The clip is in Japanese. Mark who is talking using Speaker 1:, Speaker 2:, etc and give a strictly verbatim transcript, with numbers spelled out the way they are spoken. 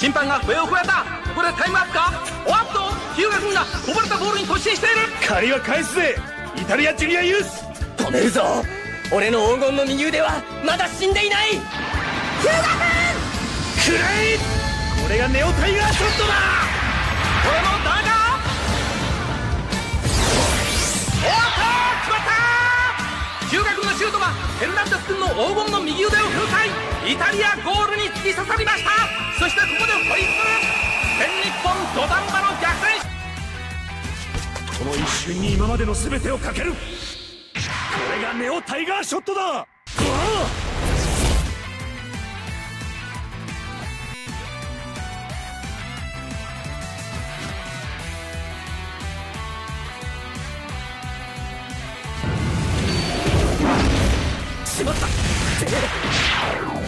Speaker 1: 審判が笛を吹いた。これタイムアップか。おっと日向君がこぼれたボールに突進している。
Speaker 2: 借りは返すぜイタリアジュニアユース。
Speaker 3: 止めるぞ。俺の黄金の右腕はまだ死んでいない。日向君
Speaker 2: くらえ。これがネオタイガーショットだ。
Speaker 1: これもダメか。おっと決まった。日向君のシュートがフェルナンデス君の黄金の右腕を粉砕。イタリアゴールに突き刺さりました。そしてここでホイッスル。全日本土壇場の逆転。
Speaker 2: この一瞬に今までの全てをかける。これがネオタイガーショットだ。
Speaker 3: しまった。